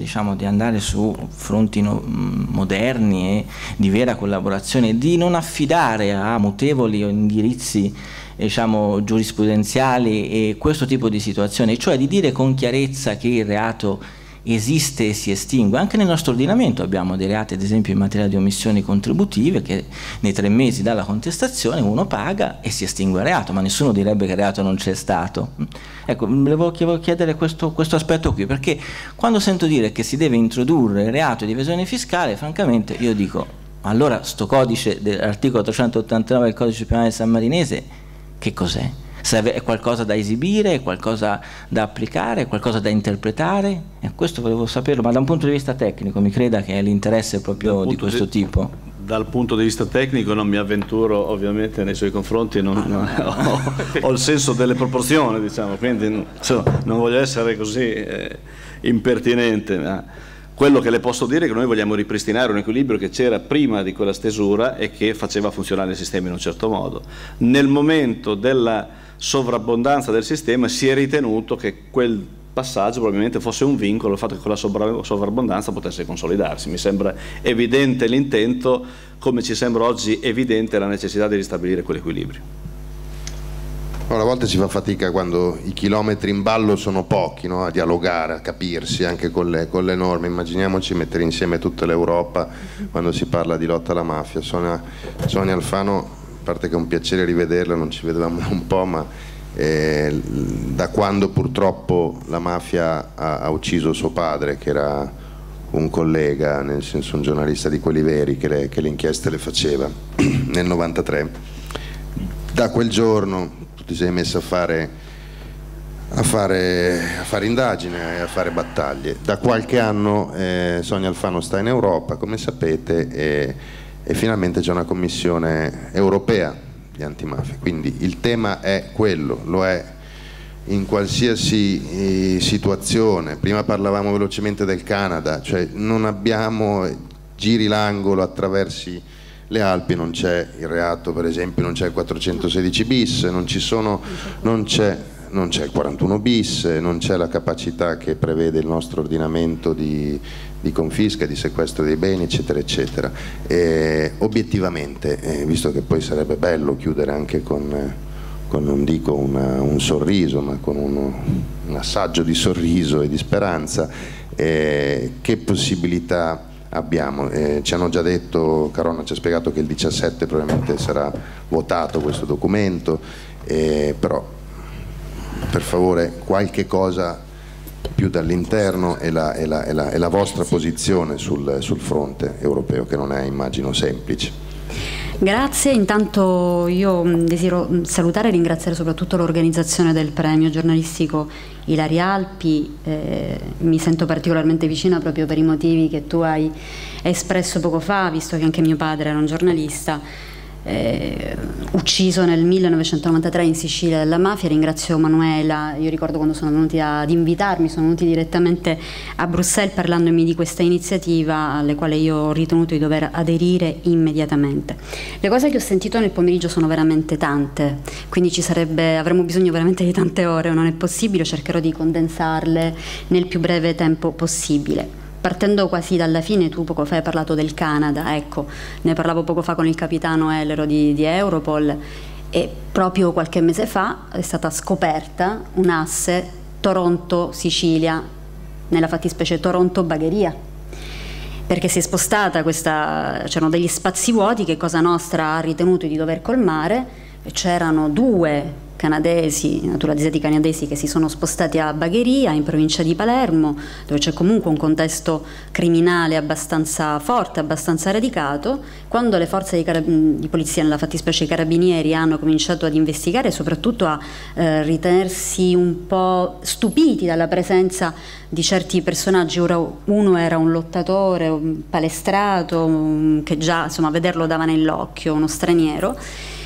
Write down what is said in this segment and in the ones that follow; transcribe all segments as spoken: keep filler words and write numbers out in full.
diciamo, di andare su fronti no, moderni e di vera collaborazione, di non affidare a mutevoli indirizzi, diciamo, giurisprudenziali e questo tipo di situazioni, cioè di dire con chiarezza che il reato esiste e si estingue. Anche nel nostro ordinamento abbiamo dei reati, ad esempio in materia di omissioni contributive, che nei tre mesi dalla contestazione uno paga e si estingue il reato, ma nessuno direbbe che il reato non c'è stato. Ecco, volevo chiedere questo, questo aspetto qui, perché quando sento dire che si deve introdurre il reato di evasione fiscale, francamente io dico, allora sto codice dell'articolo trecentottantanove del codice penale sammarinese che cos'è? È qualcosa da esibire, è qualcosa da applicare, è qualcosa da interpretare? E questo volevo saperlo, ma da un punto di vista tecnico mi creda che è l'interesse proprio di questo di, tipo. Dal punto di vista tecnico non mi avventuro ovviamente nei suoi confronti, non, non, ho, ho il senso delle proporzioni, diciamo, quindi insomma, non voglio essere così eh, impertinente, ma quello che le posso dire è che noi vogliamo ripristinare un equilibrio che c'era prima di quella stesura e che faceva funzionare il sistema in un certo modo. Nel momento della sovrabbondanza del sistema si è ritenuto che quel passaggio probabilmente fosse un vincolo, il fatto che quella sovrabbondanza potesse consolidarsi. Mi sembra evidente l'intento, come ci sembra oggi evidente la necessità di ristabilire quell'equilibrio. A volte si fa fatica quando i chilometri in ballo sono pochi, no? A dialogare, a capirsi anche con le, con le norme. Immaginiamoci mettere insieme tutta l'Europa quando si parla di lotta alla mafia. Sonia, Sonia Alfano, a parte che è un piacere rivederla, non ci vedevamo un po', ma eh, da quando purtroppo la mafia ha, ha ucciso suo padre, che era un collega, nel senso un giornalista di quelli veri, che le, che le inchieste le faceva nel novantatré, da quel giorno ti sei messo a fare, a fare, a fare indagine e a fare battaglie. Da qualche anno eh, Sonia Alfano sta in Europa, come sapete, e, e finalmente c'è una commissione europea di antimafia, quindi il tema è quello, lo è in qualsiasi eh, situazione. Prima parlavamo velocemente del Canada, cioè non abbiamo, giri l'angolo, attraversi le Alpi, non c'è il reato, per esempio non c'è il quattrocentosedici bis, non ci sono, non c'è non c'è il quarantuno bis, non c'è la capacità che prevede il nostro ordinamento di, di confisca, di sequestro dei beni, eccetera eccetera. E obiettivamente, eh, visto che poi sarebbe bello chiudere anche con, eh, con non dico una, un sorriso, ma con uno, un assaggio di sorriso e di speranza, eh, che possibilità abbiamo? Eh, ci hanno già detto, Caronna ci ha spiegato che il diciassette probabilmente sarà votato questo documento, eh, però per favore qualche cosa più dall'interno e la, e la, e la, e la vostra posizione sul, sul fronte europeo, che non è, immagino, semplice. Grazie, intanto io desidero salutare e ringraziare soprattutto l'organizzazione del premio giornalistico Ilaria Alpi. Eh, mi sento particolarmente vicina proprio per i motivi che tu hai espresso poco fa, visto che anche mio padre era un giornalista eh, ucciso nel millenovecentonovantatré in Sicilia dalla mafia. Ringrazio Manuela, io ricordo quando sono venuti ad invitarmi, sono venuti direttamente a Bruxelles parlandomi di questa iniziativa alle quali io ho ritenuto di dover aderire immediatamente. Le cose che ho sentito nel pomeriggio sono veramente tante, quindi ci sarebbe, avremo bisogno veramente di tante ore, non è possibile, cercherò di condensarle nel più breve tempo possibile. Partendo quasi dalla fine, tu poco fa hai parlato del Canada, ecco, ne parlavo poco fa con il capitano Ellero di, di Europol, e proprio qualche mese fa è stata scoperta un asse Toronto-Sicilia, nella fattispecie Toronto-Bagheria, perché si è spostata questa, c'erano degli spazi vuoti che Cosa Nostra ha ritenuto di dover colmare, e c'erano due canadesi, naturalizzati canadesi, che si sono spostati a Bagheria, in provincia di Palermo, dove c'è comunque un contesto criminale abbastanza forte, abbastanza radicato. Quando le forze di, di polizia, nella fattispecie i carabinieri, hanno cominciato ad investigare e soprattutto a eh, ritenersi un po' stupiti dalla presenza di certi personaggi, ora uno era un lottatore, un palestrato, un, che già insomma vederlo dava nell'occhio, uno straniero,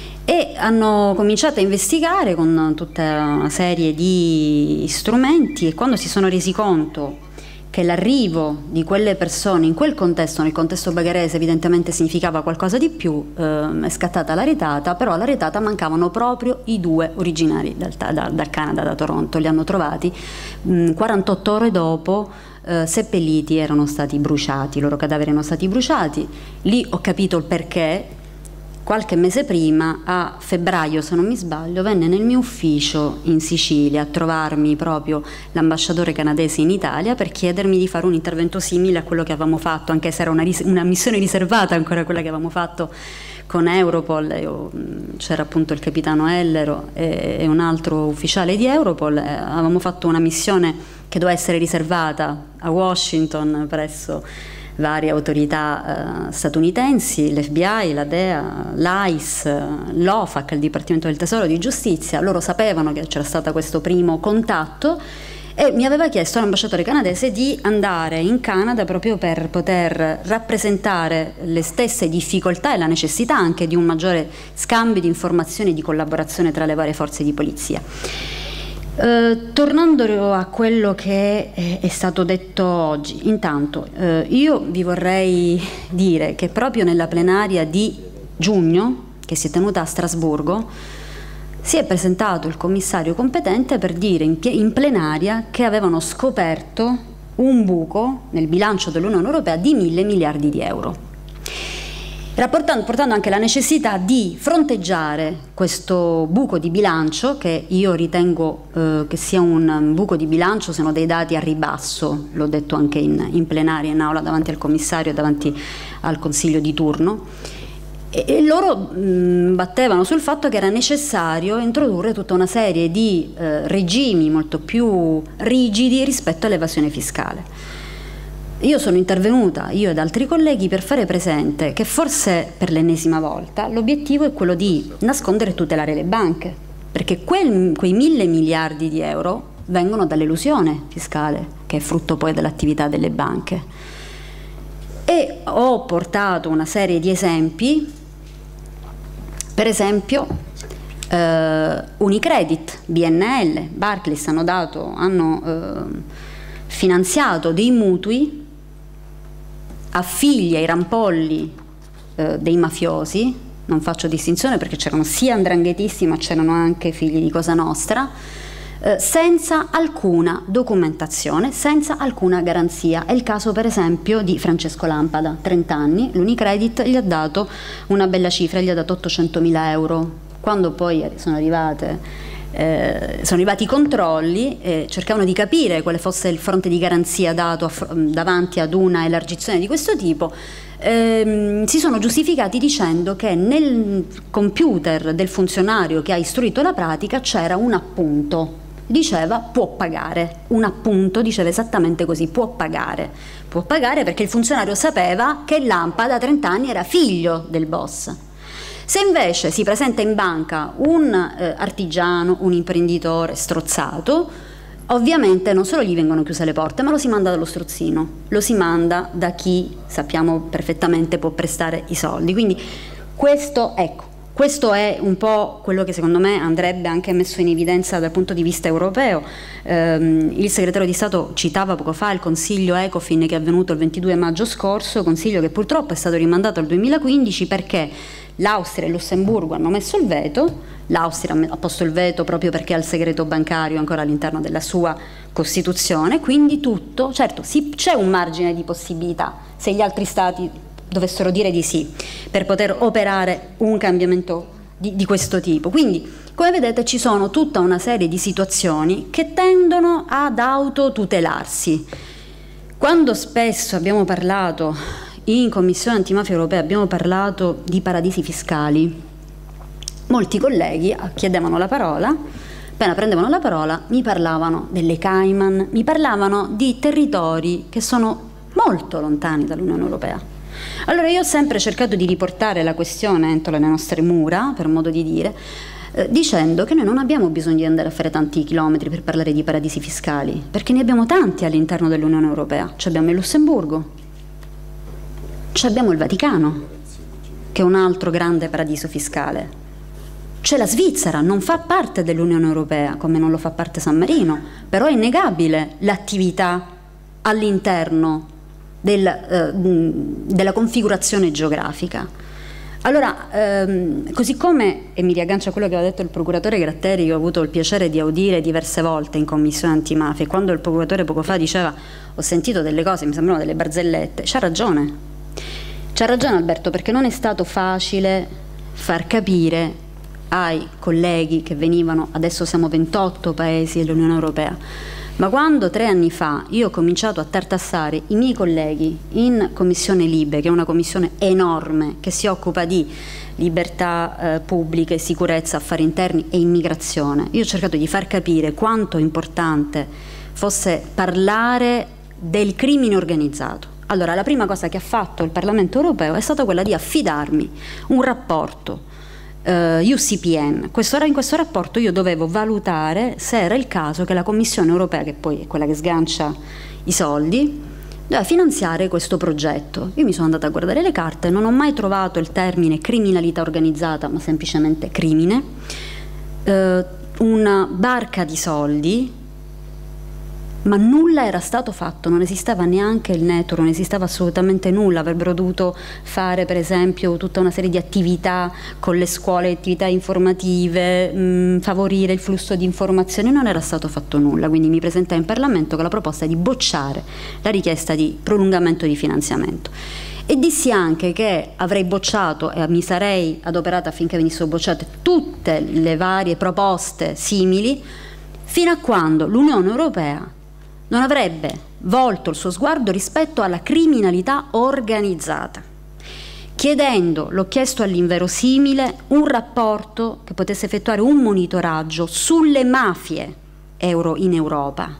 e hanno cominciato a investigare con tutta una serie di strumenti, e quando si sono resi conto che l'arrivo di quelle persone in quel contesto, nel contesto bagherese, evidentemente significava qualcosa di più, eh, è scattata la retata, però alla retata mancavano proprio i due originari dal, da, dal Canada, da Toronto. Li hanno trovati mh, quarantotto ore dopo eh, seppelliti, erano stati bruciati, i loro cadaveri erano stati bruciati. Lì ho capito il perché. Qualche mese prima, a febbraio se non mi sbaglio, venne nel mio ufficio in Sicilia a trovarmi proprio l'ambasciatore canadese in Italia per chiedermi di fare un intervento simile a quello che avevamo fatto, anche se era una, una missione riservata ancora a quella che avevamo fatto con Europol. C'era appunto il capitano Ellero e, e un altro ufficiale di Europol. Eh, avevamo fatto una missione che doveva essere riservata a Washington presso varie autorità eh, statunitensi, l'F B I, la D E A, l'I C E, l'O F A C, il Dipartimento del Tesoro di Giustizia. Loro sapevano che c'era stato questo primo contatto e mi aveva chiesto l'ambasciatore canadese di andare in Canada proprio per poter rappresentare le stesse difficoltà e la necessità anche di un maggiore scambio di informazioni e di collaborazione tra le varie forze di polizia. Eh, tornando a quello che è, è stato detto oggi, intanto eh, io vi vorrei dire che proprio nella plenaria di giugno, che si è tenuta a Strasburgo, si è presentato il commissario competente per dire in, in plenaria che avevano scoperto un buco nel bilancio dell'Unione Europea di mille miliardi di euro. Rapportando, portando anche la necessità di fronteggiare questo buco di bilancio, che io ritengo eh, che sia un buco di bilancio, sono dei dati a ribasso, l'ho detto anche in, in plenaria, in aula, davanti al commissario e davanti al consiglio di turno, e, e loro mh, battevano sul fatto che era necessario introdurre tutta una serie di eh, regimi molto più rigidi rispetto all'evasione fiscale. Io sono intervenuta, io ed altri colleghi, per fare presente che forse per l'ennesima volta l'obiettivo è quello di nascondere e tutelare le banche, perché quel, quei mille miliardi di euro vengono dall'elusione fiscale, che è frutto poi dell'attività delle banche. E ho portato una serie di esempi, per esempio eh, Unicredit, B N L, Barclays hanno, dato, hanno eh, finanziato dei mutui a figli, ai rampolli eh, dei mafiosi, non faccio distinzione perché c'erano sia ndranghetisti ma c'erano anche figli di Cosa Nostra, eh, senza alcuna documentazione, senza alcuna garanzia. È il caso per esempio di Francesco Lampada, trenta anni, l'Unicredit gli ha dato una bella cifra, gli ha dato ottocentomila euro. Quando poi sono arrivate Eh, sono arrivati i controlli e cercavano di capire quale fosse il fronte di garanzia dato a, davanti ad una elargizione di questo tipo, ehm, si sono giustificati dicendo che nel computer del funzionario che ha istruito la pratica c'era un appunto, diceva può pagare, un appunto diceva esattamente così, può pagare, può pagare perché il funzionario sapeva che Lampada da trenta anni era figlio del boss. Se invece si presenta in banca un eh, artigiano, un imprenditore strozzato, ovviamente non solo gli vengono chiuse le porte, ma lo si manda dallo strozzino, lo si manda da chi sappiamo perfettamente può prestare i soldi. Quindi questo, ecco, questo è un po' quello che secondo me andrebbe anche messo in evidenza dal punto di vista europeo. Ehm, il segretario di Stato citava poco fa il Consiglio Ecofin che è avvenuto il ventidue maggio scorso, consiglio che purtroppo è stato rimandato al duemilaquindici perché l'Austria e il Lussemburgo hanno messo il veto, l'Austria ha posto il veto proprio perché ha il segreto bancario ancora all'interno della sua Costituzione, quindi tutto, certo sì, c'è un margine di possibilità se gli altri Stati dovessero dire di sì per poter operare un cambiamento di, di questo tipo. Quindi come vedete ci sono tutta una serie di situazioni che tendono ad autotutelarsi. Quando spesso abbiamo parlato in Commissione Antimafia Europea abbiamo parlato di paradisi fiscali, molti colleghi chiedevano la parola, appena prendevano la parola mi parlavano delle Cayman, mi parlavano di territori che sono molto lontani dall'Unione Europea. Allora io ho sempre cercato di riportare la questione entro le nostre mura, per modo di dire, eh, dicendo che noi non abbiamo bisogno di andare a fare tanti chilometri per parlare di paradisi fiscali, perché ne abbiamo tanti all'interno dell'Unione Europea. Ci abbiamo il Lussemburgo, ci abbiamo il Vaticano, che è un altro grande paradiso fiscale. C'è la Svizzera, non fa parte dell'Unione Europea, come non lo fa parte San Marino, però è innegabile l'attività all'interno del, eh, della configurazione geografica. Allora, ehm, così come, e mi riaggancio a quello che aveva detto il procuratore Gratteri, che ho avuto il piacere di audire diverse volte in commissione antimafia, e quando il procuratore poco fa diceva ho sentito delle cose, mi sembrano delle barzellette, c'ha ragione, c'ha ragione Alberto, perché non è stato facile far capire ai colleghi che venivano, adesso siamo ventotto paesi dell'Unione Europea, ma quando tre anni fa io ho cominciato a tartassare i miei colleghi in Commissione Libe, che è una commissione enorme che si occupa di libertà eh, pubbliche, sicurezza, affari interni e immigrazione, io ho cercato di far capire quanto importante fosse parlare del crimine organizzato. Allora, la prima cosa che ha fatto il Parlamento europeo è stata quella di affidarmi un rapporto Uh, U C P N. Questo, in questo rapporto io dovevo valutare se era il caso che la Commissione europea, che poi è quella che sgancia i soldi, doveva finanziare questo progetto. Io mi sono andata a guardare le carte, non ho mai trovato il termine criminalità organizzata, ma semplicemente crimine, uh, una barca di soldi, ma nulla era stato fatto, non esisteva neanche il network, non esisteva assolutamente nulla. Avrebbero dovuto fare per esempio tutta una serie di attività con le scuole, attività informative, mh, favorire il flusso di informazioni, non era stato fatto nulla, quindi mi presentai in Parlamento con la proposta di bocciare la richiesta di prolungamento di finanziamento. E dissi anche che avrei bocciato e mi sarei adoperata affinché venissero bocciate tutte le varie proposte simili fino a quando l'Unione Europea non avrebbe volto il suo sguardo rispetto alla criminalità organizzata, chiedendo, l'ho chiesto all'inverosimile, un rapporto che potesse effettuare un monitoraggio sulle mafie euro in Europa,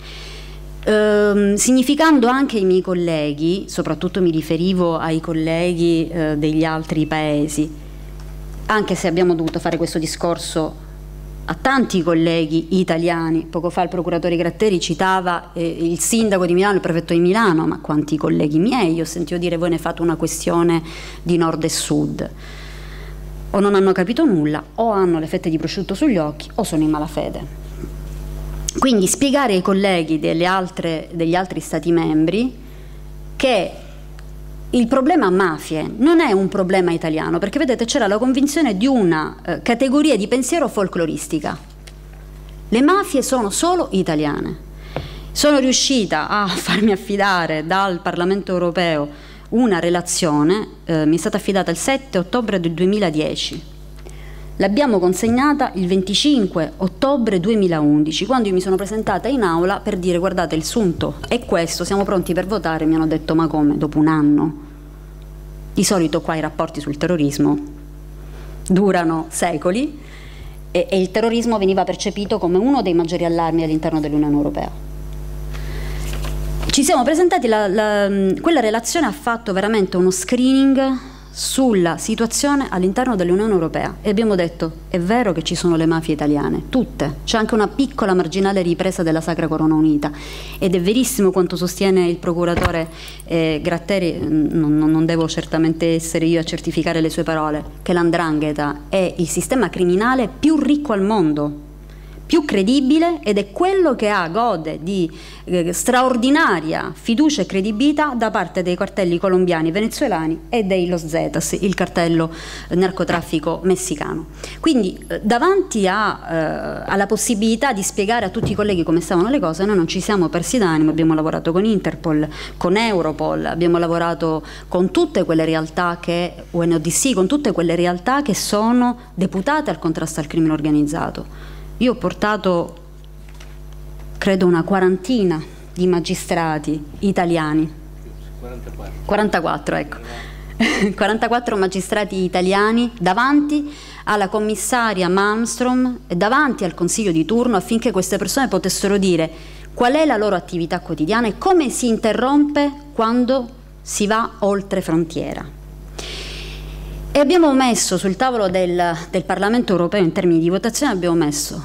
ehm, significando anche ai miei colleghi, soprattutto mi riferivo ai colleghi eh, degli altri paesi, anche se abbiamo dovuto fare questo discorso a tanti colleghi italiani. Poco fa il procuratore Gratteri citava eh, il sindaco di Milano, il prefetto di Milano, ma quanti colleghi miei, io sentivo dire voi ne fate una questione di nord e sud, o non hanno capito nulla, o hanno le fette di prosciutto sugli occhi, o sono in malafede. Quindi spiegare ai colleghi delle altre, degli altri stati membri che il problema mafie non è un problema italiano, perché vedete c'era la convinzione di una eh, categoria di pensiero folcloristica. Le mafie sono solo italiane. Sono riuscita a farmi affidare dal Parlamento europeo una relazione, eh, mi è stata affidata il sette ottobre del duemiladieci. L'abbiamo consegnata il venticinque ottobre duemilaundici, quando io mi sono presentata in aula per dire guardate il sunto è questo, siamo pronti per votare, mi hanno detto ma come, dopo un anno? Di solito qua i rapporti sul terrorismo durano secoli e, e il terrorismo veniva percepito come uno dei maggiori allarmi all'interno dell'Unione Europea. Ci siamo presentati, la, la, quella relazione ha fatto veramente uno screening sulla situazione all'interno dell'Unione Europea e abbiamo detto è vero che ci sono le mafie italiane, tutte, c'è anche una piccola marginale ripresa della Sacra Corona Unita ed è verissimo quanto sostiene il procuratore eh, Gratteri, non, non devo certamente essere io a certificare le sue parole, che l'Andrangheta è il sistema criminale più ricco al mondo, più credibile ed è quello che ha, gode di eh, straordinaria fiducia e credibilità da parte dei cartelli colombiani, venezuelani e dei Los Zetas, il cartello eh, narcotraffico messicano. Quindi eh, davanti a, eh, alla possibilità di spiegare a tutti i colleghi come stavano le cose, noi non ci siamo persi d'animo, abbiamo lavorato con Interpol, con Europol, abbiamo lavorato con tutte quelle realtà che, U N O D C, con tutte quelle realtà che sono deputate al contrasto al crimine organizzato. Io ho portato, credo, una quarantina di magistrati italiani. quarantaquattro. quarantaquattro, ecco. quarantaquattro magistrati italiani davanti alla commissaria Malmström e davanti al Consiglio di turno affinché queste persone potessero dire qual è la loro attività quotidiana e come si interrompe quando si va oltre frontiera. E abbiamo messo sul tavolo del, del Parlamento europeo in termini di votazione, abbiamo messo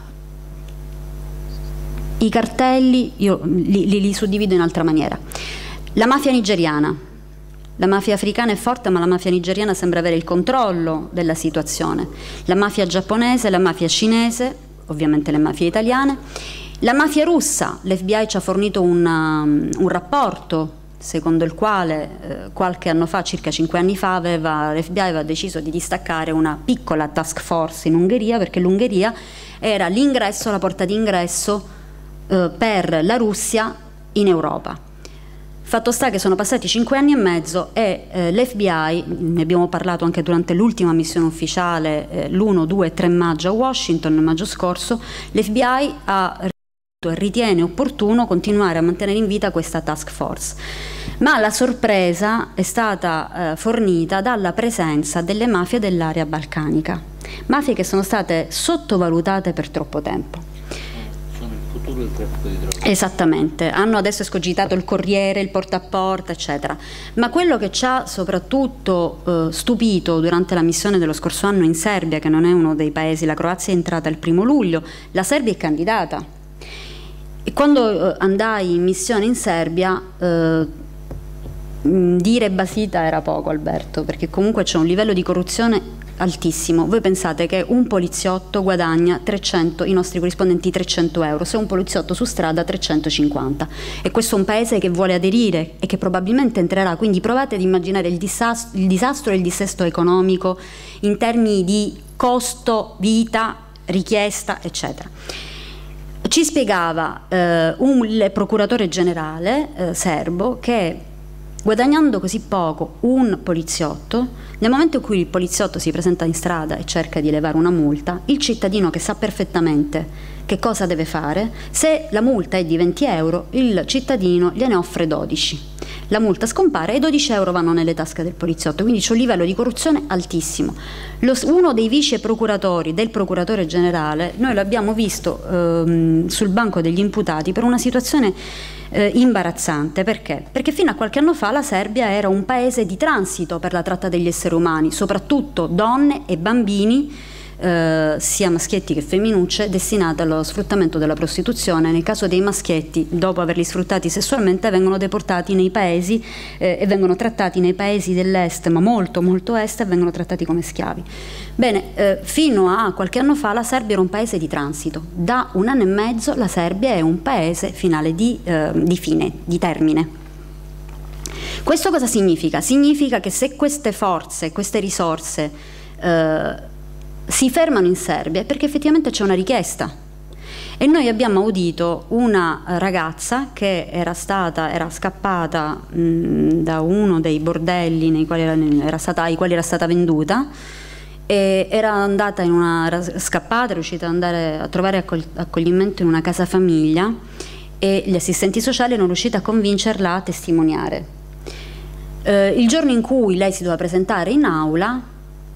i cartelli, io li, li, li suddivido in altra maniera. La mafia nigeriana, la mafia africana è forte ma la mafia nigeriana sembra avere il controllo della situazione. La mafia giapponese, la mafia cinese, ovviamente le mafie italiane, la mafia russa, l'F B I ci ha fornito una, un rapporto secondo il quale eh, qualche anno fa, circa cinque anni fa, aveva, l'F B I aveva deciso di distaccare una piccola task force in Ungheria, perché l'Ungheria era l'ingresso, la porta d'ingresso eh, per la Russia in Europa. Fatto sta che sono passati cinque anni e mezzo e eh, l'F B I, ne abbiamo parlato anche durante l'ultima missione ufficiale eh, l'uno, due e tre maggio a Washington, nel maggio scorso, l'F B I ha ritiene opportuno continuare a mantenere in vita questa task force, ma la sorpresa è stata eh, fornita dalla presenza delle mafie dell'area balcanica, mafie che sono state sottovalutate per troppo tempo. Sono il futuro del traffico di droga. Esattamente, hanno adesso escogitato il corriere, il porta a porta, eccetera, ma quello che ci ha soprattutto eh, stupito durante la missione dello scorso anno in Serbia, che non è uno dei paesi, la Croazia è entrata il primo luglio, la Serbia è candidata. E quando eh, andai in missione in Serbia, eh, dire Basita era poco, Alberto, perché comunque c'è un livello di corruzione altissimo. Voi pensate che un poliziotto guadagna trecento, i nostri corrispondenti trecento euro, se un poliziotto su strada trecentocinquanta, e questo è un paese che vuole aderire e che probabilmente entrerà, quindi provate ad immaginare il disastro, il disastro e il dissesto economico in termini di costo, vita, richiesta, eccetera. Ci spiegava eh, un, il procuratore generale eh, serbo che guadagnando così poco un poliziotto, nel momento in cui il poliziotto si presenta in strada e cerca di elevare una multa, il cittadino che sa perfettamente che cosa deve fare, se la multa è di venti euro, il cittadino gliene offre dodici. La multa scompare e dodici euro vanno nelle tasche del poliziotto, quindi c'è un livello di corruzione altissimo. Lo, uno dei vice procuratori del procuratore generale, noi l'abbiamo visto ehm, sul banco degli imputati per una situazione eh, imbarazzante. Perché? Perché fino a qualche anno fa la Serbia era un paese di transito per la tratta degli esseri umani, soprattutto donne e bambini, Eh, sia maschietti che femminucce, destinate allo sfruttamento della prostituzione. Nel caso dei maschietti, dopo averli sfruttati sessualmente, vengono deportati nei paesi eh, e vengono trattati nei paesi dell'est, ma molto molto est, e vengono trattati come schiavi. Bene, eh, fino a qualche anno fa la Serbia era un paese di transito. Da un anno e mezzo la Serbia è un paese finale di, eh, di fine, di termine. Questo cosa significa? Significa che se queste forze, queste risorse eh, si fermano in Serbia è perché effettivamente c'è una richiesta. E noi abbiamo audito una ragazza che era stata, era scappata mh, da uno dei bordelli nei quali era, era stata, ai quali era stata venduta, e era andata in una, era scappata, è riuscita ad andare a trovare accogli, accoglimento in una casa famiglia, e gli assistenti sociali erano riusciti a convincerla a testimoniare. Eh, il giorno in cui lei si doveva presentare in aula,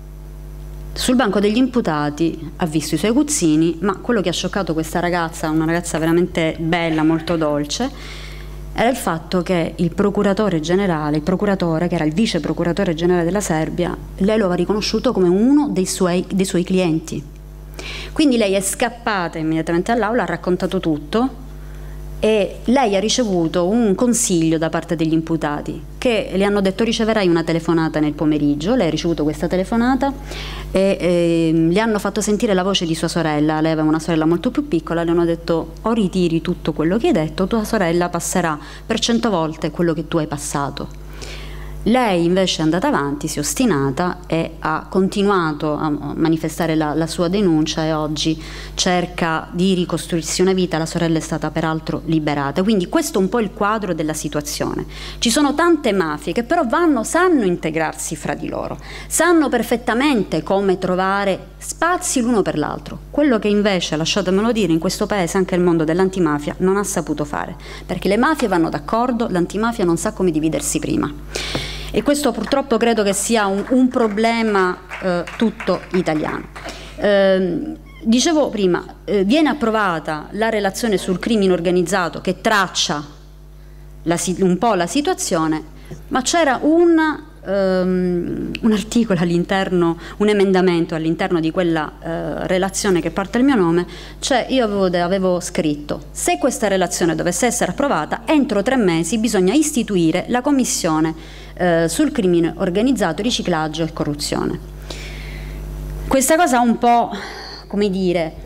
sul banco degli imputati ha visto i suoi aguzzini, ma quello che ha scioccato questa ragazza, una ragazza veramente bella, molto dolce, era il fatto che il procuratore generale, il procuratore che era il vice procuratore generale della Serbia, lei lo aveva riconosciuto come uno dei suoi, dei suoi clienti. Quindi lei è scappata immediatamente all'aula, ha raccontato tutto, e lei ha ricevuto un consiglio da parte degli imputati, che le hanno detto: riceverai una telefonata nel pomeriggio. Lei ha ricevuto questa telefonata e, e le hanno fatto sentire la voce di sua sorella. Lei aveva una sorella molto più piccola, le hanno detto: o ritiri tutto quello che hai detto, tua sorella passerà per cento volte quello che tu hai passato. Lei invece è andata avanti, si è ostinata e ha continuato a manifestare la, la sua denuncia, e oggi cerca di ricostruirsi una vita. La sorella è stata peraltro liberata. Quindi questo è un po' il quadro della situazione. Ci sono tante mafie che però vanno, sanno integrarsi fra di loro, sanno perfettamente come trovare spazi l'uno per l'altro. Quello che invece, lasciatemelo dire, in questo paese anche il mondo dell'antimafia non ha saputo fare, perché le mafie vanno d'accordo, l'antimafia non sa come dividersi prima. E questo purtroppo credo che sia un, un problema eh, tutto italiano. Eh, dicevo prima, eh, viene approvata la relazione sul crimine organizzato che traccia la, un po' la situazione, ma c'era un, um, un articolo all'interno, un emendamento all'interno di quella uh, relazione che porta il mio nome. Cioè io avevo, avevo scritto: se questa relazione dovesse essere approvata, entro tre mesi bisogna istituire la commissione Uh, sul crimine organizzato, riciclaggio e corruzione. Questa cosa ha un po', come dire,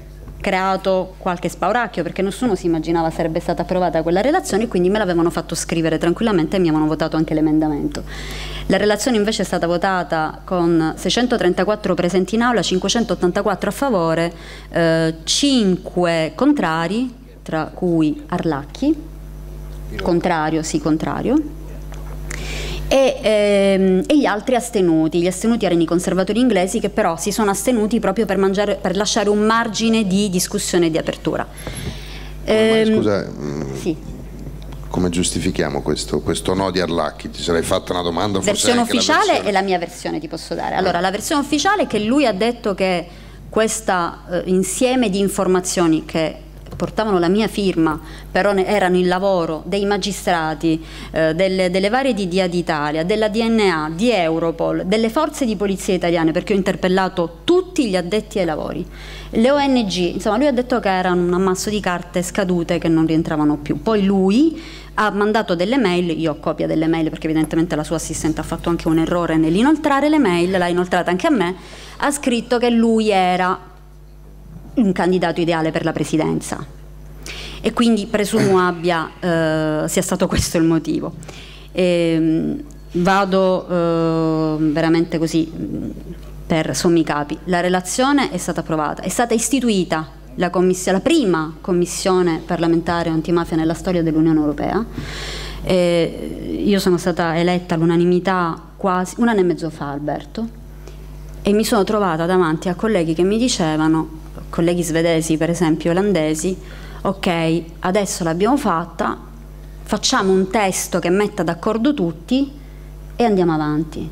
creato qualche spauracchio, perché nessuno si immaginava sarebbe stata approvata quella relazione, e quindi me l'avevano fatto scrivere tranquillamente e mi avevano votato anche l'emendamento. La relazione invece è stata votata con seicentotrentaquattro presenti in aula, cinquecentottantaquattro a favore, eh, cinque contrari, tra cui Arlacchi, contrario, sì, contrario, E, ehm, e gli altri astenuti. Gli astenuti erano i conservatori inglesi, che però si sono astenuti proprio per, mangiare, per lasciare un margine di discussione e di apertura. Ehm, scusa, sì. Come giustifichiamo questo, questo no di Arlacchi? Ti sarei fatta una domanda. Versione forse ufficiale la versione... e la mia versione ti posso dare. Allora, la versione ufficiale è che lui ha detto che questo eh, insieme di informazioni che portavano la mia firma, però erano il lavoro dei magistrati, eh, delle, delle varie D D A d'Italia, della D N A, di Europol, delle forze di polizia italiane, perché ho interpellato tutti gli addetti ai lavori, le O N G, insomma lui ha detto che erano un ammasso di carte scadute che non rientravano più. Poi lui ha mandato delle mail, io ho copia delle mail perché evidentemente la sua assistente ha fatto anche un errore nell'inoltrare le mail, l'ha inoltrata anche a me, ha scritto che lui era un candidato ideale per la presidenza, e quindi presumo abbia eh, sia stato questo il motivo. E, vado eh, veramente così per sommi capi. La relazione è stata approvata, è stata istituita la, la prima commissione parlamentare antimafia nella storia dell'Unione Europea. E io sono stata eletta all'unanimità quasi un anno e mezzo fa, Alberto, e mi sono trovata davanti a colleghi che mi dicevano, colleghi svedesi per esempio, olandesi, ok, adesso l'abbiamo fatta, facciamo un testo che metta d'accordo tutti e andiamo avanti.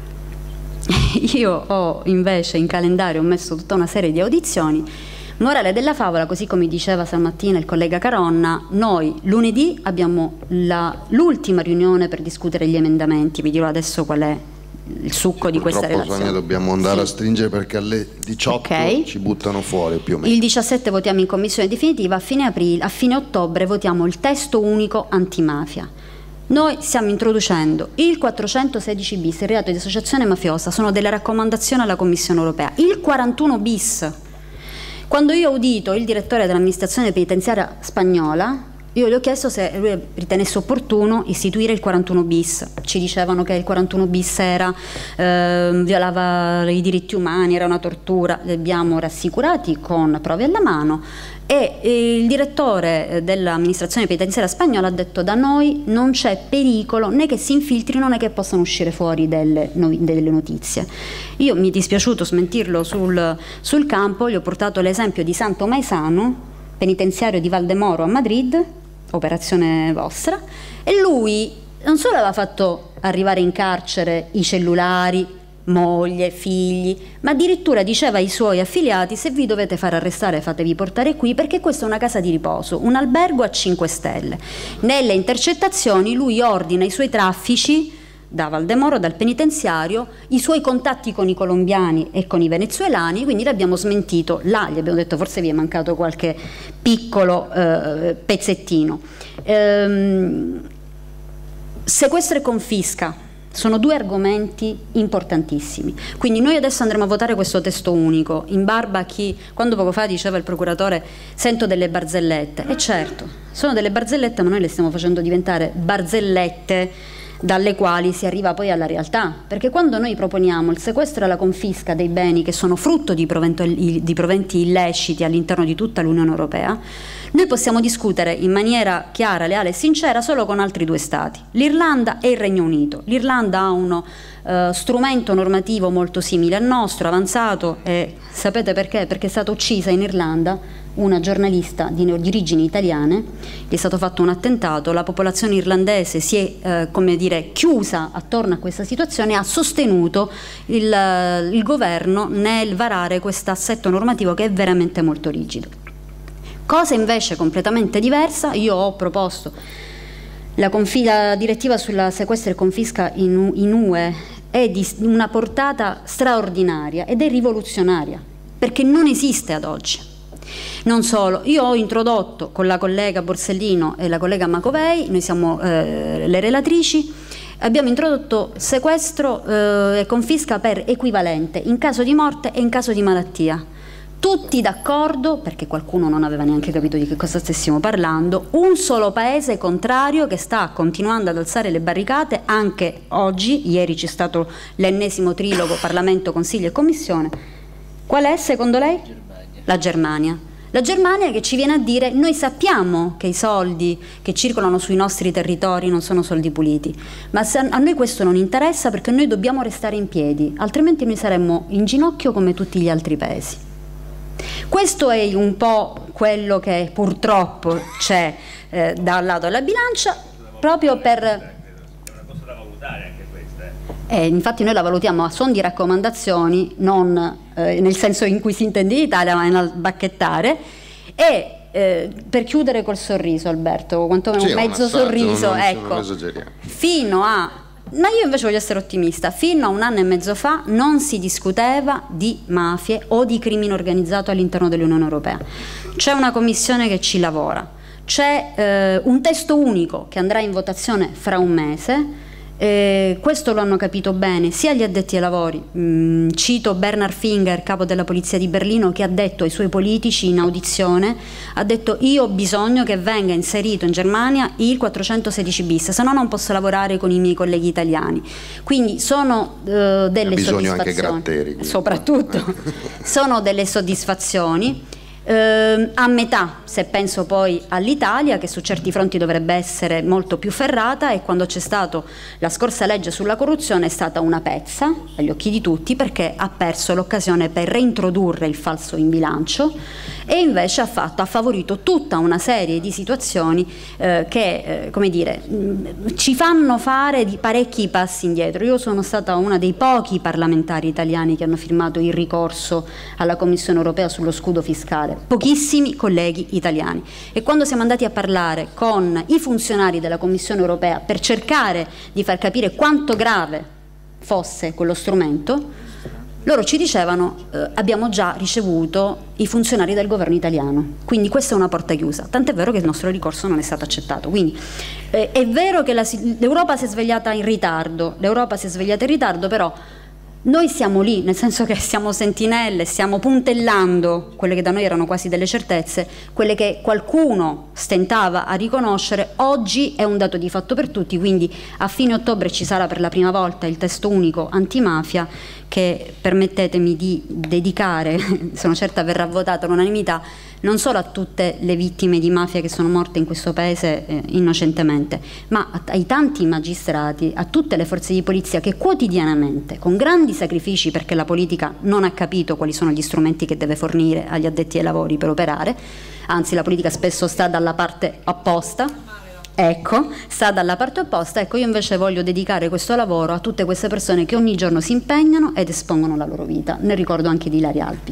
Io ho invece in calendario ho messo tutta una serie di audizioni. Morale della favola, così come diceva stamattina il collega Caronna, noi lunedì abbiamo l'ultima riunione per discutere gli emendamenti, vi dirò adesso qual è il succo di questa relazione. Sonia, dobbiamo andare sì. a stringere perché alle diciotto okay. ci buttano fuori più o meno. Il diciassette votiamo in commissione definitiva, a fine, aprile, a fine ottobre votiamo il testo unico antimafia. Noi stiamo introducendo il quattrocentosedici bis, il reato di associazione mafiosa, sono delle raccomandazioni alla Commissione europea. Il quarantuno bis, quando io ho udito il direttore dell'amministrazione penitenziaria spagnola, io gli ho chiesto se lui ritenesse opportuno istituire il quarantuno bis. Ci dicevano che il quarantuno bis era, eh, violava i diritti umani, era una tortura. Li abbiamo rassicurati con prove alla mano, e il direttore dell'amministrazione penitenziaria spagnola ha detto: da noi non c'è pericolo né che si infiltrino né che possano uscire fuori delle, delle notizie. Io mi è dispiaciuto smentirlo sul, sul campo, gli ho portato l'esempio di Santo Maisano, penitenziario di Valdemoro a Madrid, operazione vostra, e lui non solo aveva fatto arrivare in carcere i cellulari, moglie, figli, ma addirittura diceva ai suoi affiliati: se vi dovete far arrestare fatevi portare qui, perché questa è una casa di riposo, un albergo a cinque stelle. Nelle intercettazioni lui ordina i suoi traffici da Valdemoro, dal penitenziario, i suoi contatti con i colombiani e con i venezuelani, quindi l'abbiamo smentito là, gli abbiamo detto forse vi è mancato qualche piccolo eh, pezzettino. Ehm, sequestro e confisca sono due argomenti importantissimi, quindi noi adesso andremo a votare questo testo unico in barba a chi, quando poco fa diceva il procuratore, sento delle barzellette, e certo sono delle barzellette, ma noi le stiamo facendo diventare barzellette dalle quali si arriva poi alla realtà, perché quando noi proponiamo il sequestro e la confisca dei beni che sono frutto di, di proventi illeciti all'interno di tutta l'Unione Europea, noi possiamo discutere in maniera chiara, leale e sincera solo con altri due stati, l'Irlanda e il Regno Unito. L'Irlanda ha uno uh, strumento normativo molto simile al nostro, avanzato, e sapete perché? Perché è stata uccisa in Irlanda una giornalista di, di origini italiane, gli è stato fatto un attentato, la popolazione irlandese si è eh, come dire, chiusa attorno a questa situazione e ha sostenuto il, il governo nel varare questo assetto normativo che è veramente molto rigido. Cosa invece completamente diversa, io ho proposto la, la direttiva sulla sequestro e confisca in, in U E, è di una portata straordinaria ed è rivoluzionaria, perché non esiste ad oggi. Non solo, io ho introdotto con la collega Borsellino e la collega Macovei, noi siamo eh, le relatrici, abbiamo introdotto sequestro eh, e confisca per equivalente in caso di morte e in caso di malattia. tutti d'accordo, perché qualcuno non aveva neanche capito di che cosa stessimo parlando, un solo paese contrario che sta continuando ad alzare le barricate anche oggi. Ieri c'è stato l'ennesimo trilogo Parlamento, Consiglio e Commissione. Qual è secondo lei? La Germania. La Germania che ci viene a dire: noi sappiamo che i soldi che circolano sui nostri territori non sono soldi puliti, ma a noi questo non interessa perché noi dobbiamo restare in piedi, altrimenti noi saremmo in ginocchio come tutti gli altri paesi. Questo è un po' quello che purtroppo c'è eh, dal lato della bilancia, proprio per... È una cosa da valutare anche questa. Eh. Eh, infatti noi la valutiamo a suon di raccomandazioni, non eh, nel senso in cui si intende l'Italia, ma nel bacchettare. E eh, per chiudere col sorriso, Alberto, quantomeno sì, un mezzo assaggio, sorriso, non, ecco, non fino a... Ma io invece voglio essere ottimista. Fino a un anno e mezzo fa non si discuteva di mafie o di crimine organizzato all'interno dell'Unione Europea. C'è una commissione che ci lavora, c'è eh, un testo unico che andrà in votazione fra un mese. Eh, questo lo hanno capito bene sia gli addetti ai lavori. Mm, cito Bernhard Finger, capo della polizia di Berlino, che ha detto ai suoi politici in audizione, ha detto: io ho bisogno che venga inserito in Germania il quattrocentosedici bis, se no non posso lavorare con i miei colleghi italiani. Quindi sono eh, delle bisogno soddisfazioni, anche Gratteri, quindi. Soprattutto sono delle soddisfazioni. Eh, a metà, se penso poi all'Italia, che su certi fronti dovrebbe essere molto più ferrata, e quando c'è stata la scorsa legge sulla corruzione è stata una pezza agli occhi di tutti, perché ha perso l'occasione per reintrodurre il falso in bilancio e invece ha, fatto, ha favorito tutta una serie di situazioni eh, che eh, come dire, mh, ci fanno fare di parecchi passi indietro. Io sono stata una dei pochi parlamentari italiani che hanno firmato il ricorso alla Commissione Europea sullo scudo fiscale, pochissimi colleghi italiani, e quando siamo andati a parlare con i funzionari della Commissione Europea per cercare di far capire quanto grave fosse quello strumento, loro ci dicevano eh, abbiamo già ricevuto i funzionari del governo italiano, quindi questa è una porta chiusa, tant'è vero che il nostro ricorso non è stato accettato. Quindi eh, è vero che l'Europa si è svegliata in ritardo, l'Europa si è svegliata in ritardo, però noi siamo lì, nel senso che siamo sentinelle, stiamo puntellando quelle che da noi erano quasi delle certezze, quelle che qualcuno stentava a riconoscere. Oggi è un dato di fatto per tutti, quindi a fine ottobre ci sarà per la prima volta il testo unico antimafia, che permettetemi di dedicare, sono certa verrà votato all'unanimità, non solo a tutte le vittime di mafia che sono morte in questo paese eh, innocentemente, ma a, ai tanti magistrati, a tutte le forze di polizia che quotidianamente, con grandi sacrifici, perché la politica non ha capito quali sono gli strumenti che deve fornire agli addetti ai lavori per operare, anzi la politica spesso sta dalla parte opposta, ecco, sta dalla parte opposta, ecco io invece voglio dedicare questo lavoro a tutte queste persone che ogni giorno si impegnano ed espongono la loro vita, nel ricordo anche di Ilaria Alpi.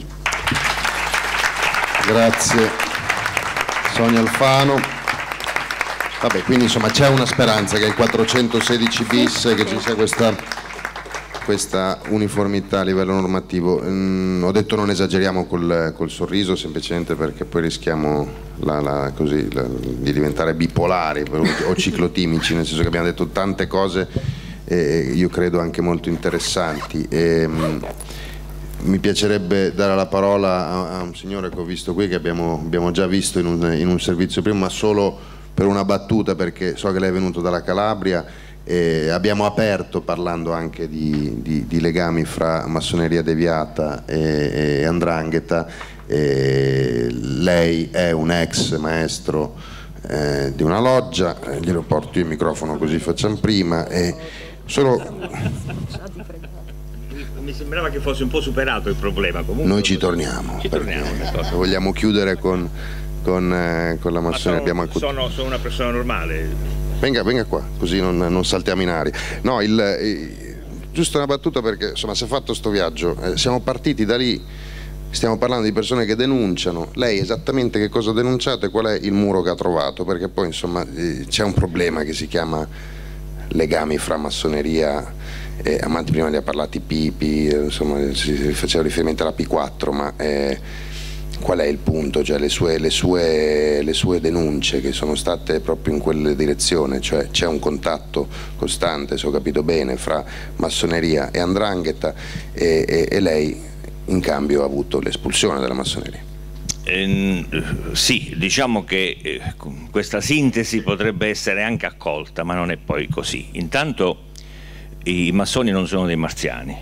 Grazie Sonia Alfano. Vabbè, quindi insomma c'è una speranza che il quattrocentosedici bis, sì, che sì, ci sia questa, questa uniformità a livello normativo. Mm, ho detto non esageriamo col, col sorriso, semplicemente perché poi rischiamo la, la, così, la, di diventare bipolari o ciclotimici, nel senso che abbiamo detto tante cose, eh, io credo anche molto interessanti. E, mm, mi piacerebbe dare la parola a, a un signore che ho visto qui, che abbiamo, abbiamo già visto in un, in un servizio prima, ma solo per una battuta, perché so che lei è venuto dalla Calabria e abbiamo aperto parlando anche di, di, di legami fra massoneria deviata e, e 'ndrangheta. E lei è un ex maestro eh, di una loggia, eh, glielo porto io il microfono così facciamo prima. E solo... Mi sembrava che fosse un po' superato il problema. Comunque noi ci torniamo, ci torniamo vogliamo chiudere con, con, eh, con la massoneria. Sono, abbiamo... sono, sono una persona normale. Venga, venga qua, così non, non saltiamo in aria. No, il, il, giusto una battuta, perché insomma si è fatto sto viaggio, eh, siamo partiti da lì, stiamo parlando di persone che denunciano. Lei esattamente che cosa ha denunciato e qual è il muro che ha trovato? Perché poi insomma eh, c'è un problema che si chiama legami fra massoneria. Eh, Amanti prima ne ha parlati Pipi, eh, insomma si faceva riferimento alla P quattro, ma eh, qual è il punto? Cioè le sue, le, sue, le sue denunce che sono state proprio in quella direzione, cioè c'è un contatto costante, se ho capito bene, fra massoneria e 'ndrangheta, e, e, e lei in cambio ha avuto l'espulsione della massoneria. Eh, sì, diciamo che eh, questa sintesi potrebbe essere anche accolta, ma non è poi così. Intanto i massoni non sono dei marziani,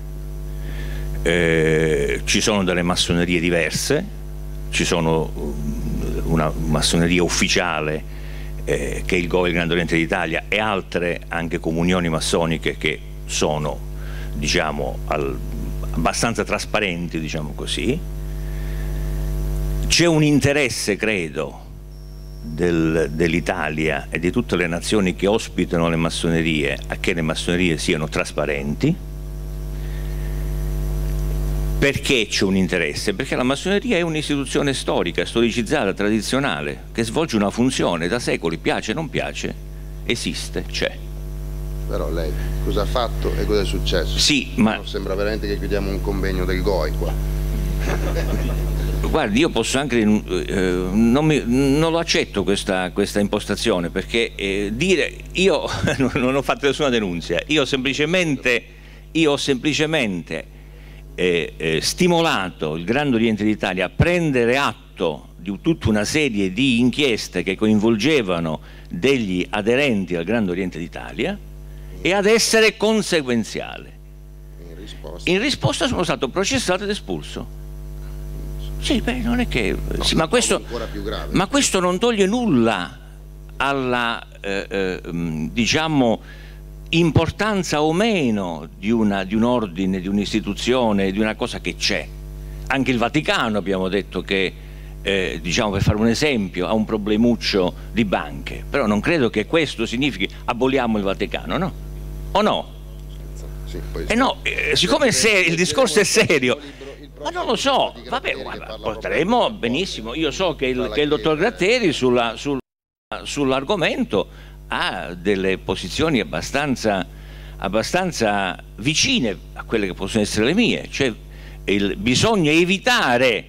eh, ci sono delle massonerie diverse, ci sono una massoneria ufficiale eh, che è il G O I, il Grande Oriente d'Italia, e altre anche comunioni massoniche che sono, diciamo, al, abbastanza trasparenti, diciamo così. C'è un interesse, credo, del, dell'Italia e di tutte le nazioni che ospitano le massonerie a che le massonerie siano trasparenti. Perché c'è un interesse? Perché la massoneria è un'istituzione storica, storicizzata, tradizionale, che svolge una funzione da secoli, piace o non piace, esiste, c'è. Però lei cosa ha fatto e cosa è successo? Sì, ma... Non sembra veramente che chiudiamo un convegno del G O I qua. Guardi, io posso anche, eh, non, mi, non lo accetto questa, questa impostazione, perché eh, dire, io non ho fatto nessuna denunzia, io semplicemente, io ho semplicemente eh, eh, stimolato il Grande Oriente d'Italia a prendere atto di tutta una serie di inchieste che coinvolgevano degli aderenti al Grande Oriente d'Italia e ad essere conseguenziale. In risposta, In risposta sono stato processato ed espulso. Sì, beh, non è che... no, sì, ma, questo, più grave. ma questo non toglie nulla alla, eh, eh, diciamo, importanza o meno di, una, di un ordine, di un'istituzione, di una cosa che c'è. Anche il Vaticano, abbiamo detto che, eh, diciamo, per fare un esempio, ha un problemuccio di banche, però non credo che questo significhi aboliamo il Vaticano, no? O no? Sì, poi Eh no, eh, siccome se il discorso è serio... Ma non lo so, vabbè, guarda, potremmo benissimo, io so che il, che il dottor Gratteri sulla, sul, sull'argomento ha delle posizioni abbastanza, abbastanza vicine a quelle che possono essere le mie, cioè il, bisogna evitare,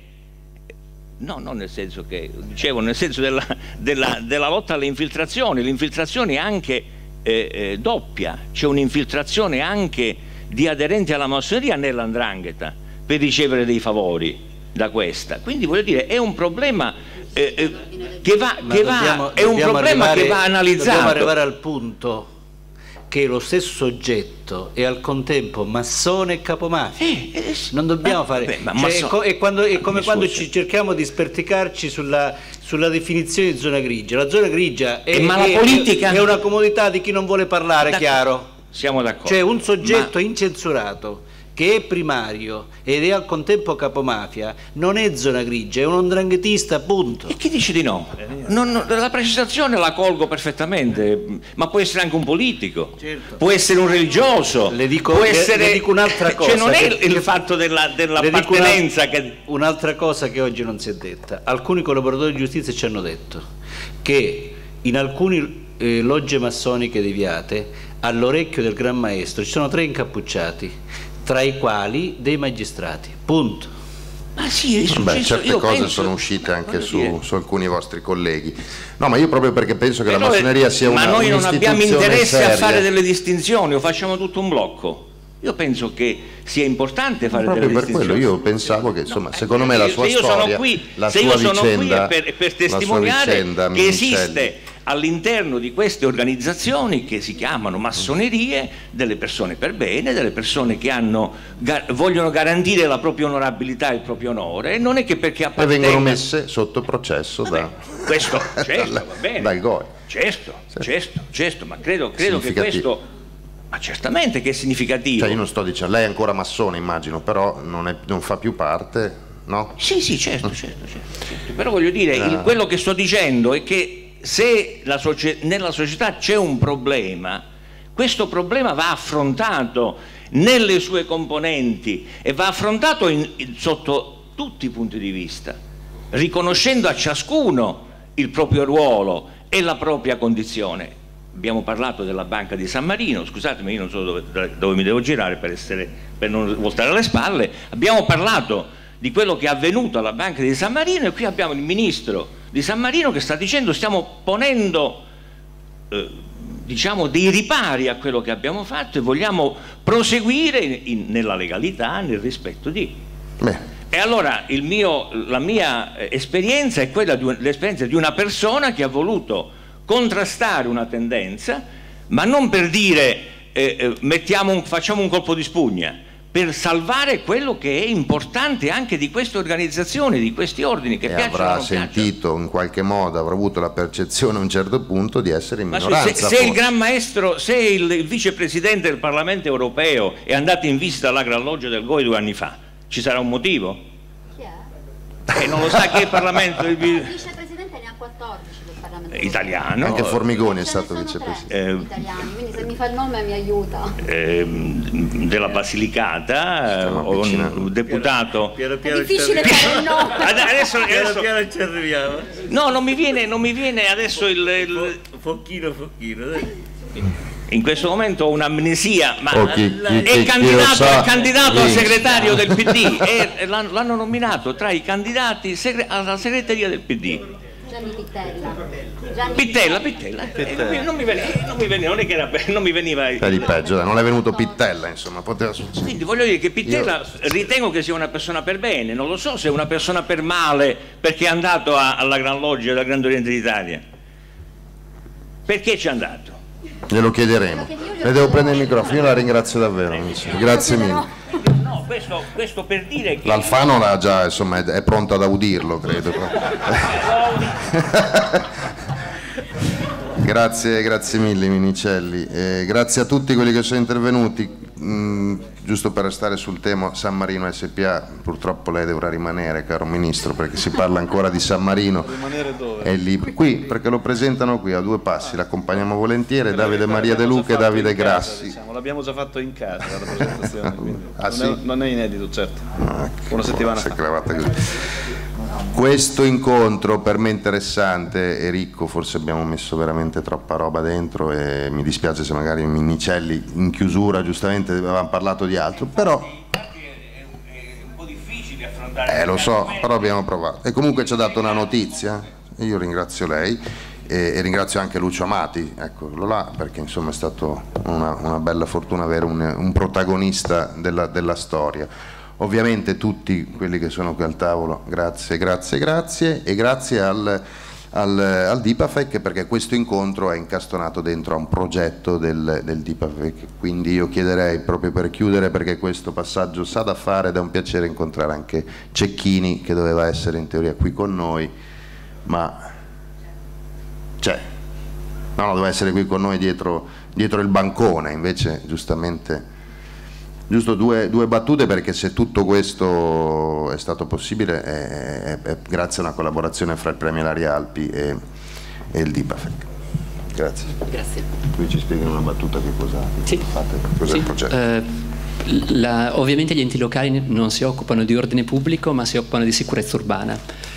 no, non nel senso che, dicevo, nel senso della, della, della lotta alle infiltrazioni, l'infiltrazione è anche eh, eh, doppia, c'è un'infiltrazione anche di aderenti alla massoneria nell'andrangheta, per ricevere dei favori da questa, quindi voglio dire è un problema eh, eh, che va, che va dobbiamo, è un problema arrivare, che va analizzato. Dobbiamo arrivare al punto che lo stesso soggetto è al contempo massone e capomafia. Eh, eh, non dobbiamo eh, fare beh, ma cioè, masso... è, co è, quando, è come mi quando scusi. ci cerchiamo di sperticarci sulla, sulla definizione di zona grigia. La zona grigia è, eh, ma è, la politica... è una comodità di chi non vuole parlare, chiaro? Siamo d'accordo. Cioè un soggetto ma... incensurato che è primario ed è al contempo capomafia non è zona grigia, è un andranghetista, punto. E chi dice di no? Non, non, la precisazione la colgo perfettamente, ma può essere anche un politico, certo. Può essere un religioso, le dico, può le, essere... le dico un'altra cosa, cioè non è che, il che, fatto della, dell'appartenenza una, che... Un'altra cosa che oggi non si è detta, alcuni collaboratori di giustizia ci hanno detto che in alcuni eh, logge massoniche deviate all'orecchio del Gran Maestro ci sono tre incappucciati, tra i quali dei magistrati, punto. Ma sì, è successo. Beh, certe io cose penso, sono uscite anche su, dire... su alcuni vostri colleghi. No, ma io proprio perché penso che Però, la massoneria sia una ma noi non abbiamo interesse seria. a fare delle distinzioni o facciamo tutto un blocco. Io penso che sia importante fare proprio delle per distinzioni. quello io pensavo che insomma no, secondo me la sua se io storia sono qui, la se sua io sono vicenda, qui è per, per testimoniare vicenda, che Minicelli. esiste all'interno di queste organizzazioni che si chiamano massonerie delle persone per bene, delle persone che hanno, ga, vogliono garantire la propria onorabilità e il proprio onore, e non è che perché e vengono messe sotto processo Vabbè, da, questo certo, dal, va bene. dal G O I. Certo, Sì. certo, certo, ma credo, credo che questo... Ma certamente che è significativo. Cioè io non sto dicendo, lei è ancora massone immagino, però non, è, non fa più parte, no? Sì, sì, certo, certo, certo, certo. Però voglio dire, Ah. il, quello che sto dicendo è che se la socie- nella società c'è un problema, questo problema va affrontato nelle sue componenti e va affrontato in, in, sotto tutti i punti di vista, riconoscendo a ciascuno il proprio ruolo e la propria condizione. Abbiamo parlato della Banca di San Marino, scusatemi, io non so dove, dove mi devo girare per, essere, per non voltare le spalle. Abbiamo parlato di quello che è avvenuto alla Banca di San Marino e qui abbiamo il ministro di San Marino che sta dicendo stiamo ponendo eh, diciamo dei ripari a quello che abbiamo fatto e vogliamo proseguire in, in, nella legalità, nel rispetto di... Beh. E allora il mio, la mia esperienza è quella di, l'esperienza di una persona che ha voluto contrastare una tendenza, ma non per dire eh, eh, mettiamo un, facciamo un colpo di spugna, per salvare quello che è importante anche di queste organizzazioni, di questi ordini che e piacciono avrà o non sentito piacciono. In qualche modo, avrà avuto la percezione a un certo punto di essere in Ma minoranza. se, se il Gran Maestro, se il, il vicepresidente del Parlamento europeo è andato in visita alla Gran Loggia del Goi due anni fa, ci sarà un motivo? Chi è? Eh, non lo sa che il Parlamento... Il vicepresidente ne ha quattordici del Parlamento italiano. Anche Formigoni è Ce ne stato sono vicepresidente. tre Eh, italiani, quindi se mi fa il nome mi aiuta. Eh, della Basilicata, eh, Stiamo ho un avvicinando. deputato... Piano È piano difficile ci fare il nome. Adesso, Piano adesso, piano ci arriviamo. no, non mi viene, non mi viene adesso il... il Focchino, Focchino, dai. in questo momento ho un'amnesia, ma Oh, chi- chi- è chi- chi candidato, lo sa, è candidato a vince. segretario del P D e l'hanno, l'hanno nominato tra i candidati segre, alla segreteria del P D. Gianni Pittella. Gianni Pittella, Pittella, eh, non, mi, non, mi veniva, non mi veniva, non è che era, non mi veniva. È di peggio, dai, non è venuto Pittella, insomma, poteva succedere. Quindi voglio dire che Pittella ritengo che sia una persona per bene, non lo so se è una persona per male perché è andato a, alla Gran Loggia del Grande Oriente d'Italia. Perché ci è andato? Glielo chiederemo. Le devo prendere il microfono, io la ringrazio davvero, amici. Grazie mille. No, questo, questo per dire che... L'Alfano l'ha già, insomma, è, è pronto ad udirlo, credo. Grazie, grazie mille Minicelli, eh, grazie a tutti quelli che sono intervenuti. Mm, giusto per restare sul tema San Marino S P A, purtroppo lei dovrà rimanere, caro Ministro, perché si parla ancora di San Marino. Rimanere dove? È lì, qui, perché lo presentano qui a due passi, l'accompagniamo volentieri, Davide Maria De Luca e Davide Grassi. Diciamo, l'abbiamo già fatto in casa la presentazione, quindi Ah, non, sì? è, non è inedito, certo. Ah, ecco, Una settimana si è fa. clavata così. Questo incontro per me interessante e ricco, forse abbiamo messo veramente troppa roba dentro e mi dispiace se magari Minicelli in chiusura giustamente avevamo parlato di altro, però È un po' difficile affrontare... eh, lo so, però abbiamo provato e comunque ci ha dato una notizia e io ringrazio lei e, e ringrazio anche Lucio Amati, eccolo là, perché insomma è stato una, una bella fortuna avere un, un protagonista della, della storia. Ovviamente tutti quelli che sono qui al tavolo, grazie, grazie, grazie e grazie al, al, al DIPAFEC perché questo incontro è incastonato dentro a un progetto del, del DIPAFEC, quindi io chiederei proprio per chiudere, perché questo passaggio sa da fare ed è un piacere incontrare anche Cecchini che doveva essere in teoria qui con noi, ma c'è, no, no, doveva essere qui con noi dietro, dietro il bancone, invece giustamente... Giusto due, due battute, perché se tutto questo è stato possibile è, è, è grazie a una collaborazione fra il Premio Ilaria Alpi e, e il DIPAFEC. Grazie. Grazie. Qui ci spieghi una battuta che cosa Sì. fate, cos'è Sì. il progetto. Eh, la, ovviamente gli enti locali non si occupano di ordine pubblico ma si occupano di sicurezza urbana.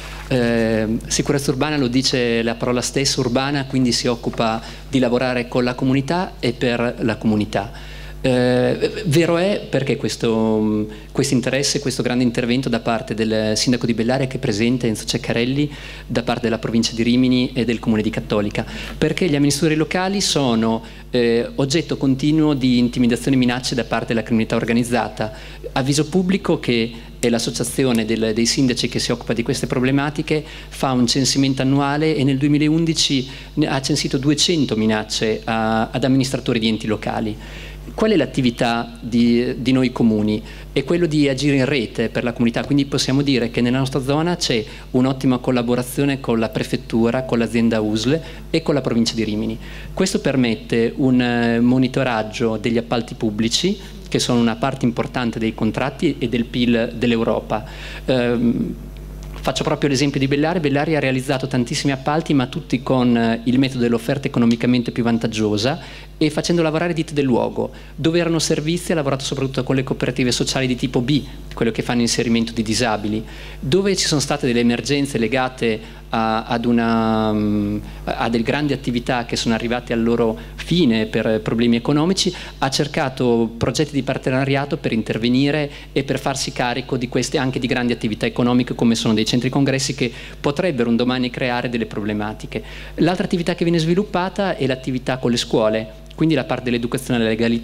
Eh, sicurezza urbana lo dice la parola stessa, urbana, quindi si occupa di lavorare con la comunità e per la comunità. Eh, vero è perché questo questo interesse, questo grande intervento da parte del sindaco di Bellaria che è presente, Enzo Ceccarelli, da parte della provincia di Rimini e del comune di Cattolica, perché gli amministratori locali sono eh, oggetto continuo di intimidazioni e minacce da parte della criminalità organizzata. Avviso Pubblico, che è l'associazione del, dei sindaci che si occupa di queste problematiche, fa un censimento annuale e nel duemilaundici ha censito duecento minacce a, ad amministratori di enti locali. Qual è l'attività di, di noi comuni? È quello di agire in rete per la comunità, quindi possiamo dire che nella nostra zona c'è un'ottima collaborazione con la prefettura, con l'azienda U S L e con la provincia di Rimini. Questo permette un monitoraggio degli appalti pubblici, che sono una parte importante dei contratti e del P I L dell'Europa. Um, Faccio proprio l'esempio di Bellaria. Bellaria ha realizzato tantissimi appalti, ma tutti con il metodo dell'offerta economicamente più vantaggiosa e facendo lavorare ditte del luogo. Dove erano servizi ha lavorato soprattutto con le cooperative sociali di tipo B, quello che fanno inserimento di disabili. Dove ci sono state delle emergenze legate a, ad una, a delle grandi attività che sono arrivate al loro fine per problemi economici, ha cercato progetti di partenariato per intervenire e per farsi carico di queste anche di grandi attività economiche come sono dei centri congressi che potrebbero un domani creare delle problematiche. L'altra attività che viene sviluppata è l'attività con le scuole, quindi la parte dell'educazione alla legalità.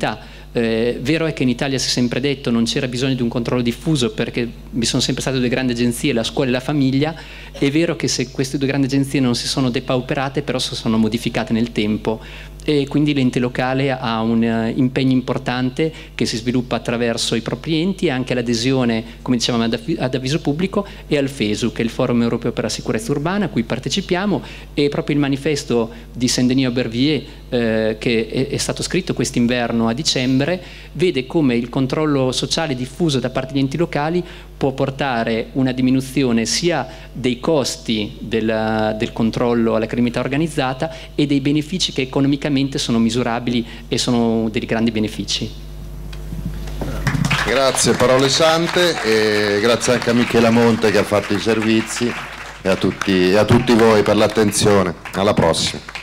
Eh, vero è che in Italia si è sempre detto non c'era bisogno di un controllo diffuso perché vi sono sempre state due grandi agenzie, la scuola e la famiglia. È vero che se queste due grandi agenzie non si sono depauperate, però si sono modificate nel tempo, e quindi l'ente locale ha un uh, impegno importante che si sviluppa attraverso i propri enti e anche l'adesione, come dicevamo, ad, ad Avviso Pubblico e al FESU, che è il Forum Europeo per la Sicurezza Urbana, a cui partecipiamo, e proprio il manifesto di Saint-Denis Aubervilliers eh, che è, è stato scritto quest'inverno a dicembre vede come il controllo sociale diffuso da parte degli enti locali può portare una diminuzione sia dei costi del, del controllo alla criminalità organizzata e dei benefici che economicamente sono misurabili e sono dei grandi benefici. Grazie, parole sante, e grazie anche a Michela Monte che ha fatto i servizi, e a tutti, e a tutti voi per l'attenzione. Alla prossima.